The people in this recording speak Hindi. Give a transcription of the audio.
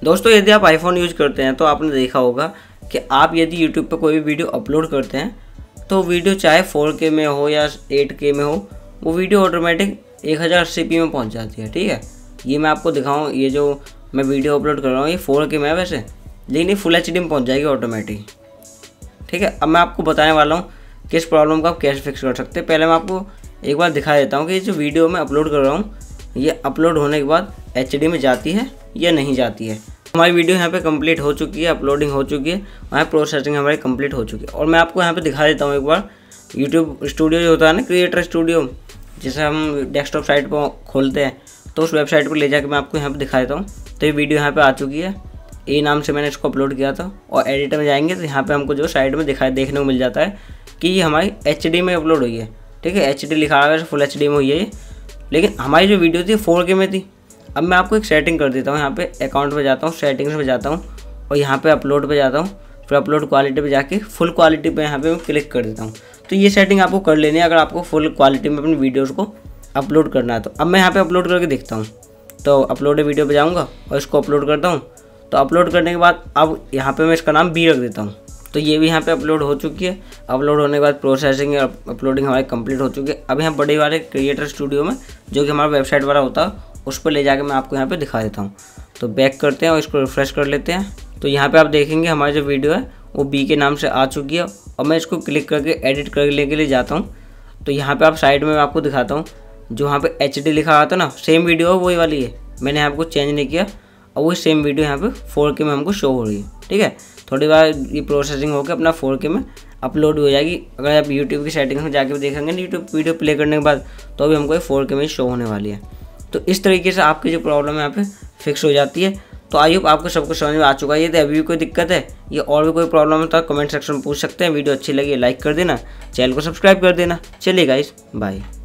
दोस्तों यदि आप आईफोन यूज करते हैं तो आपने देखा होगा कि आप यदि यूट्यूब पर कोई भी वीडियो अपलोड करते हैं तो वीडियो चाहे 4K में हो या 8K में हो, वो वीडियो ऑटोमेटिक 1080p में पहुंच जाती है। ठीक है, ये मैं आपको दिखाऊँ, ये जो मैं वीडियो अपलोड कर रहा हूँ ये 4K में है वैसे, लेकिन ये फुल HD में पहुँच जाएगी ऑटोमेटिक। ठीक है, अब मैं आपको बताने वाला हूँ कि इस प्रॉब्लम को आप कैसे फिक्स कर सकते हैं। पहले मैं आपको एक बार दिखा देता हूँ कि जो वीडियो मैं अपलोड कर रहा हूँ ये अपलोड होने के बाद HD में जाती है या नहीं जाती है। हमारी वीडियो यहाँ पे कंप्लीट हो चुकी है, अपलोडिंग हो चुकी है, वहाँ प्रोसेसिंग हमारी कंप्लीट हो चुकी है। और मैं आपको यहाँ पे दिखा देता हूँ एक बार यूट्यूब स्टूडियो जो होता है ना, क्रिएटर स्टूडियो, जिसे हम डेस्कटॉप साइट पर खोलते हैं, तो उस वेबसाइट पर ले जाकर मैं आपको यहाँ पर दिखा देता हूँ। तो ये वीडियो यहाँ पर आ चुकी है, ए नाम से मैंने इसको अपलोड किया था। और एडिटर में जाएंगे तो यहाँ पे हमको जो साइड में देखने को मिल जाता है कि ये हमारी HD में अपलोड हुई है। ठीक है, HD लिखा हुआ है, फुल HD में हुई है ये, लेकिन हमारी जो वीडियो थी 4K में थी। अब मैं आपको एक सेटिंग कर देता हूँ, यहाँ पे अकाउंट पे जाता हूँ, सेटिंग्स में जाता हूँ और यहाँ पे अपलोड पे जाता हूँ, फिर अपलोड क्वालिटी पे जाके फुल क्वालिटी पे यहाँ पे मैं क्लिक कर देता हूँ। तो ये सेटिंग आपको कर लेनी है अगर आपको फुल क्वालिटी में अपनी वीडियोज़ को अपलोड करना है। तो अब मैं यहाँ पर अपलोड करके देखता हूँ। तो अपलोड वीडियो पर जाऊँगा और इसको अपलोड करता हूँ। तो अपलोड करने के बाद अब यहाँ पे मैं इसका नाम बी रख देता हूँ। तो ये भी यहाँ पे अपलोड हो चुकी है। अपलोड होने के बाद प्रोसेसिंग और अपलोडिंग हमारी कंप्लीट हो चुकी है। अब यहाँ बड़े वाले क्रिएटर स्टूडियो में जो कि हमारा वेबसाइट वाला होता है उस पर ले जाकर मैं आपको यहाँ पे दिखा देता हूँ। तो बैक करते हैं और इसको रिफ्रेश कर लेते हैं। तो यहाँ पर आप देखेंगे हमारी जो वीडियो है वो बी के नाम से आ चुकी है। और मैं इसको क्लिक करके एडिट करने के लिए जाता हूँ। तो यहाँ पर आप साइड में मैं आपको दिखाता हूँ, जो यहाँ पर HD लिखा आता ना, सेम वीडियो है वही वाली है, मैंने यहाँ पर कुछ चेंज नहीं किया और वही सेम वीडियो यहाँ पे 4K में हमको शो हो रही है। ठीक है, थोड़ी बार ये प्रोसेसिंग होकर अपना 4K में अपलोड हो जाएगी। अगर आप यूट्यूब की सेटिंग्स में जाके देखेंगे ना यूट्यूब वीडियो प्ले करने के बाद, तो अभी हमको ये 4K में शो होने वाली है। तो इस तरीके से आपकी जो प्रॉब्लम है यहाँ पे फिक्स हो जाती है। तो आई होप आपको सब कुछ समझ में आ चुका है। यदि अभी भी कोई दिक्कत है या और भी कोई प्रॉब्लम है तो कमेंट सेक्शन में पूछ सकते हैं। वीडियो अच्छी लगी लाइक कर देना, चैनल को सब्सक्राइब कर देना। चलिए गाइस, बाय।